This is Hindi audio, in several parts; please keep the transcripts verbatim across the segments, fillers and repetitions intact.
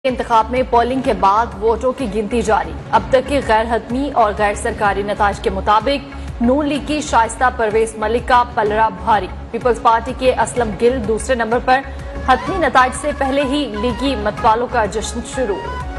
इंतखाब में पोलिंग के बाद वोटों की गिनती जारी। अब तक की गैर हतमी और गैर सरकारी नताज के मुताबिक नून लीग की शाइस्ता परवेज मलिक का पलड़ा भारी। पीपल्स पार्टी के असलम गिल दूसरे नंबर पर। हतमी नताज से पहले ही लीगी मतवालों का जश्न शुरू।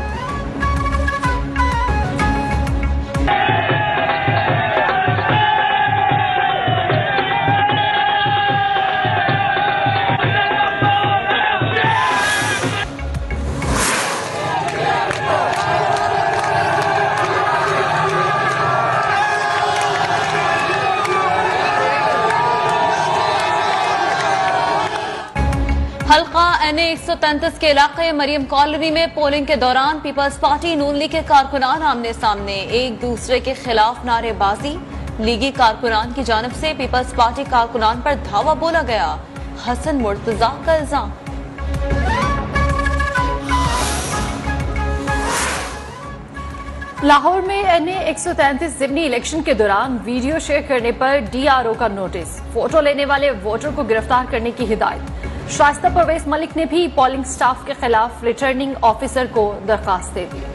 हल्का एन ए एक सौ तैंतीस के इलाके मरियम कॉलोनी में पोलिंग के दौरान पीपल्स पार्टी नून लीग के कारकुनान आमने सामने, एक दूसरे के खिलाफ नारेबाजी। लीगी कारकुनान की जानिब से पीपल्स पार्टी कारकुनान पर धावा बोला गया। हसन मुर्तजा का इल्जाम। लाहौर में एन ए एक सौ तैंतीस जिमनी इलेक्शन के दौरान वीडियो शेयर करने पर डी आर ओ का नोटिस। फोटो लेने वाले वोटर को गिरफ्तार करने की हिदायत। शाइस्ता परवेज मलिक ने भी पोलिंग स्टाफ के खिलाफ रिटर्निंग ऑफिसर को दरखास्त दे दी।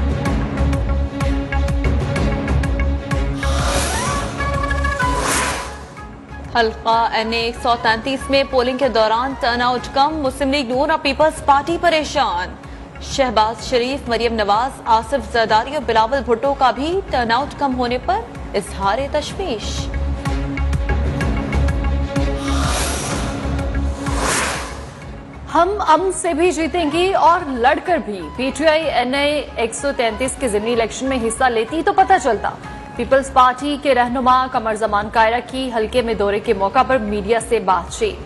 हल्का एन ए एक सौ तैंतीस में पोलिंग के दौरान टर्नआउट कम। मुस्लिम लीग नून और पीपल्स पार्टी परेशान। शहबाज शरीफ, मरियम नवाज, आसिफ जरदारी और बिलावल भुट्टो का भी टर्नआउट कम होने पर इजहार तशवीश। हम अमन से भी जीतेंगे और लड़कर भी। पीटीआई एन ए एक सौ तैंतीस के जिमनी इलेक्शन में हिस्सा लेती तो पता चलता। पीपल्स पार्टी के रहनुमा कमर जमान कायरा की हल्के में दौरे के मौका पर मीडिया से बातचीत।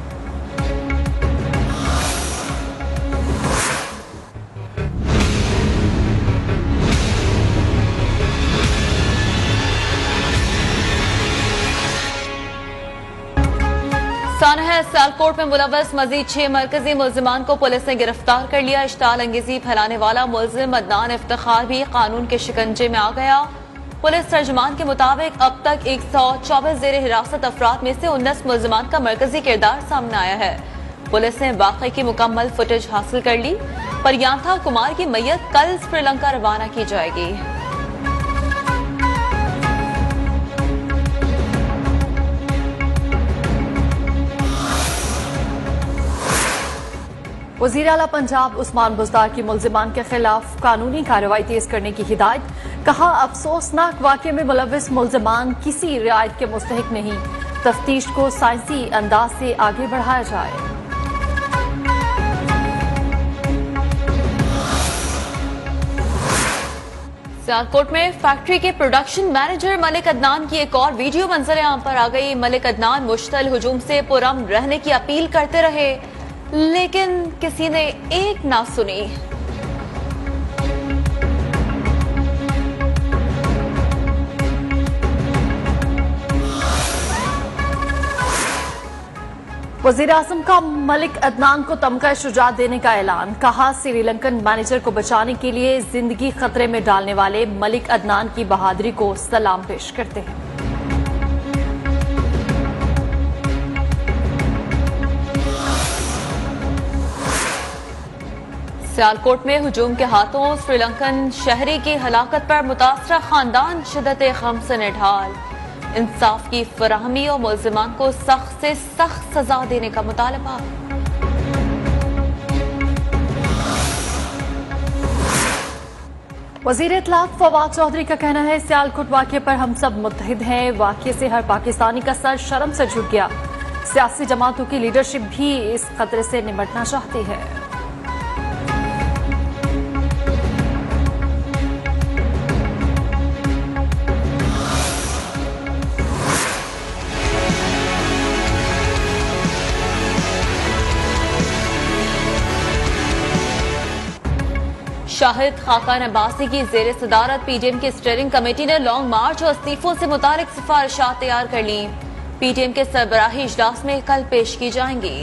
सानह सियालकोट में मुलव्वस मजीद छह मरकजी मुल्जिमान को पुलिस ने गिरफ्तार कर लिया। इश्ताल अंगेजी फैलाने वाला मुल्जिम अदनान इफ्तिखार भी कानून के शिकंजे में आ गया। पुलिस तर्जमान के मुताबिक अब तक एक सौ चौबीस जेर हिरासत अफराद में से उन्नीस मुल्जिमान का मरकजी किरदार सामने आया है। पुलिस ने वाक़े की मुकम्मल फुटेज हासिल कर ली। परियांथा कुमार की मैयत कल श्रीलंका रवाना की जाएगी। वज़ीर आला पंजाब उस्मान बुज़दार की मुल्जिमान के खिलाफ कानूनी कार्रवाई तेज करने की हिदायत। कहा, अफसोसनाक वाक़े में मुलव्विस मुल्जिमान किसी रियायत के मुस्तहिक नहीं। तफ्तीश को साइंसी अंदाज से आगे बढ़ाया जाए। सियालकोट में फैक्ट्री के प्रोडक्शन मैनेजर मलिक अदनान की एक और वीडियो मंजर आम पर आ गई। मलिक अदनान मुश्तल हुजूम से पुरअमन रहने की अपील करते रहे, लेकिन किसी ने एक ना सुनी। वज़ीर आज़म का मलिक अदनान को तमगा शुजात देने का ऐलान। कहा, श्रीलंकन मैनेजर को बचाने के लिए जिंदगी खतरे में डालने वाले मलिक अदनान की बहादुरी को सलाम पेश करते हैं। सियालकोट में हुजूम के हाथों श्रीलंकन शहरी की हलाकत पर मुतासरा खानदान शिद्दत गम से निढाल। इंसाफ की फराहमी और मुल्जिमान को सख्त से सख्त सजा देने का मुतालबा। वज़ीर इत्तलात फवाद चौधरी का कहना है, सियालकोट वाक़े पर हम सब मुत्तहिद हैं। वाक़े से हर पाकिस्तानी का सर शर्म से झुक गया। सियासी जमातों की लीडरशिप भी इस खतरे से निपटना चाहती है। शाहिद खाकान अब्बासी की जेर सदारत पीटीएम की स्टीयरिंग कमेटी ने लॉन्ग मार्च और इस्तीफों से मुतालिक सिफारिशात तैयार कर ली। पीटीएम के सरबराही इजलास में कल पेश की जाएंगी।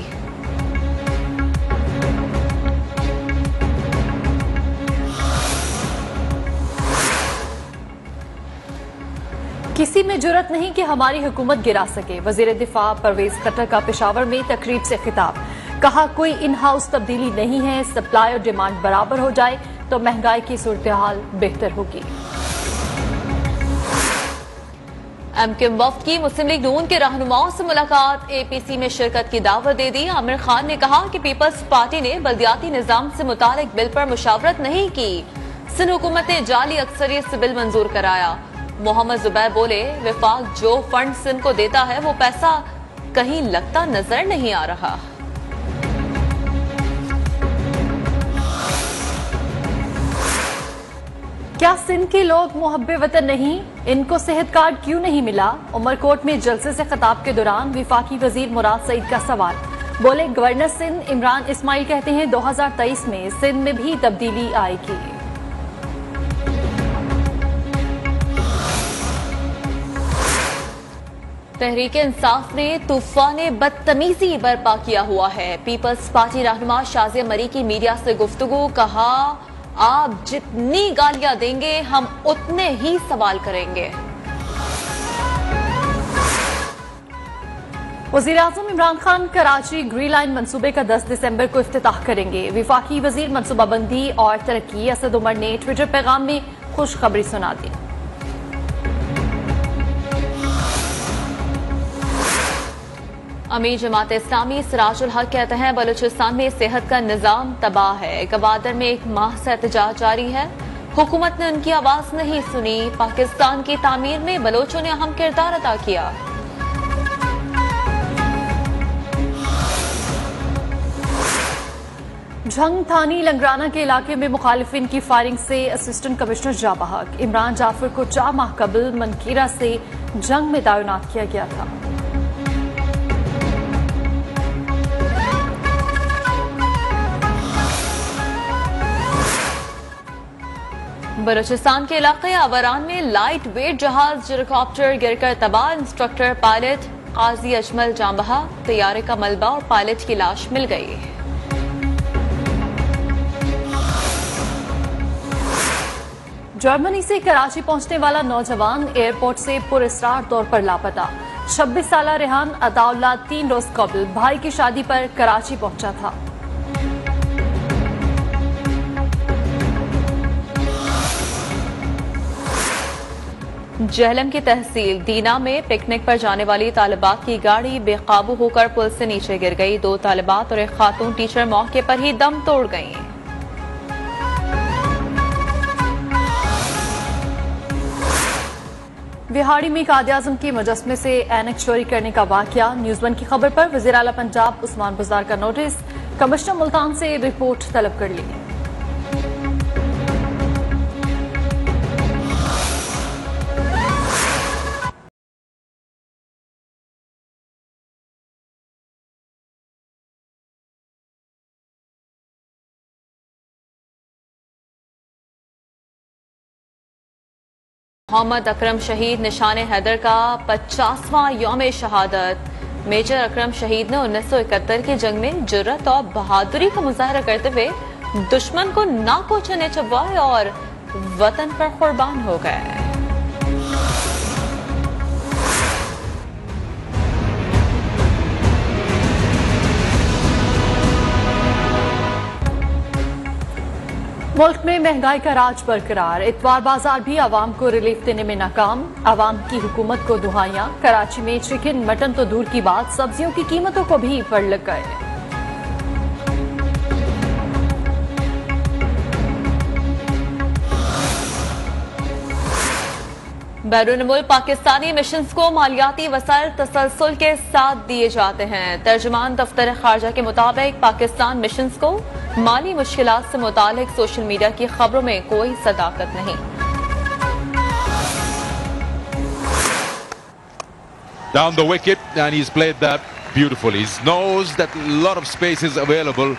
किसी में जुर्रत नहीं कि हमारी हुकूमत गिरा सके। वजीर दिफा परवेज खट्टर का पेशावर में तकरीब से खिताब। कहा कोई इन हाउस तब्दीली नहीं है, सप्लाई और डिमांड बराबर हो जाए तो महंगाई की सूरत हाल बेहतर होगी। एम क्यू एम वफ्द की मुस्लिम लीग नून के रहनुमाओं से मुलाकात, ए पी सी में शिरकत की दावत दे दी। आमिर खान ने कहा कि पीपल्स पार्टी ने बल्दियाती निजाम से मुतालिक बिल पर मुशावरत नहीं की। सिंध हुकूमत ने जाली अक्सरियत से बिल मंजूर कराया। मोहम्मद जुबैर बोले, विफाक जो फंड सिंध को देता है वो पैसा कहीं लगता नजर नहीं आ रहा। क्या सिंध के लोग मुहब्बे वतन नहीं? इनको सेहत कार्ड क्यों नहीं मिला? उमरकोट में जलसे से खिताब के दौरान विफाकी वजीर मुराद सईद का सवाल। बोले, गवर्नर सिंध इमरान इस्माइल कहते हैं दो हजार तेईस में सिंध में भी तब्दीली आएगी। तहरीक इंसाफ ने तूफान बदतमीजी बर्पा किया हुआ है। पीपल्स पार्टी रहनुमा शाजिया मरी की मीडिया से गुफ्तगू, कहा आप जितनी गालियां देंगे हम उतने ही सवाल करेंगे। वजीर आजम इमरान खान कराची ग्रीन लाइन मंसूबे का दस दिसंबर को इफ्तिताह करेंगे। विफाकी वजीर मनसूबाबंदी और तरक्की असद उमर ने ट्विटर पैगाम में खुशखबरी सुना दी। अमीर जमात इस्लामी सिराजुल हक कहते हैं बलूचिस्तान में सेहत का निजाम तबाह है। गवादर में एक माह से एहतजाज जारी है। हुकूमत ने उनकी आवाज नहीं सुनी। पाकिस्तान की तामीर में बलोचों ने अहम किरदार अदा किया। झंग थानी लंगराना के इलाके में मुखालिफिन की फायरिंग से असिस्टेंट कमिश्नर जा बहक। इमरान जाफर को चार माह कबल मनकीरा से जंग में तैनात किया गया था। बलूचिस्तान के इलाके आवरान में लाइट वेट जहाज हेलीकॉप्टर गिरकर तबाह। इंस्ट्रक्टर पायलट काजी अजमल जांबहा, तैयारे का मलबा और पायलट की लाश मिल गई। जर्मनी से कराची पहुंचने वाला नौजवान एयरपोर्ट से पुरस्कार तौर पर लापता। छब्बीस साल रेहान अताउल्ला तीन रोज कबल भाई की शादी पर कराची पहुंचा था। जहलम की तहसील दीना में पिकनिक पर जाने वाली तालिबात की गाड़ी बेकाबू होकर पुल से नीचे गिर गई। दो तालिबात और एक खातून टीचर मौके पर ही दम तोड़ गईं। बिहाड़ी में कायद-ए-आज़म के मुजस्समे से ऐनक चोरी करने का वाकया। न्यूज़ वन की खबर पर वज़ीर आला पंजाब उस्मान बुज़दार का नोटिस। कमिश्नर मुल्तान से रिपोर्ट तलब कर ली। मोहम्मद अकरम शहीद निशान हैदर का पचासवां यौम शहादत। मेजर अकरम शहीद ने उन्नीस सौ इकहत्तर की जंग में जुर्रत और बहादुरी का मुजाहरा करते हुए दुश्मन को नाको चने चबवाए और वतन पर कुर्बान हो गए। मुल्क में महंगाई का राज बरकरार। इतवार बाजार भी आवाम को रिलीफ देने में नाकाम। आवाम की हुकूमत को दुहाइयां। कराची में चिकन मटन तो दूर की बात, सब्जियों की कीमतों को भी पड़ लग गए। बैरून मुल्क पाकिस्तानी मिशंस को मालियाती वसाइल तसलसल के साथ दिए जाते हैं। तर्जुमान दफ्तर खारजा के मुताबिक पाकिस्तान मिशंस को माली मुश्किलात से मुतालिक सोशल मीडिया की खबरों में कोई सदाकत नहीं। Down the wicket and he's played that beautifully. He knows that a lot of space is available.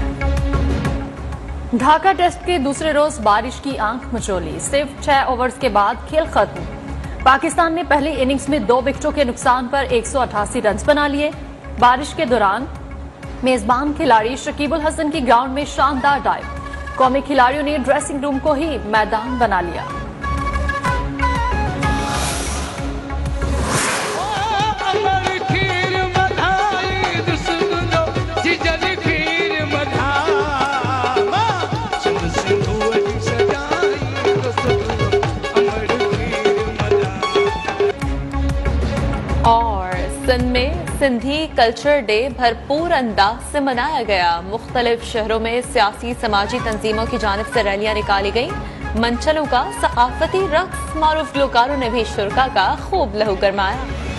Dhaka test के दूसरे रोज बारिश की आंख मचोली। सिर्फ छह ओवर्स के बाद खेल खत्म। पाकिस्तान ने पहली इनिंग्स में दो विकेटों के नुकसान पर एक सौ अठासी रन बना लिए। बारिश के दौरान मेजबान खिलाड़ी शकीबुल हसन की ग्राउंड में शानदार डाइव। कौमी खिलाड़ियों ने ड्रेसिंग रूम को ही मैदान बना लिया। खीर और सिंध में सिंधी कल्चर डे भरपूर अंदाज से मनाया गया। मुख्तलिफ शहरों में सियासी समाजी तंजीमों की जानिब से रैलियां निकाली गई। मंचलों का सकाफती रक्स, मारूफ गुलकारों ने भी शुरका का खूब लहू गरमाया।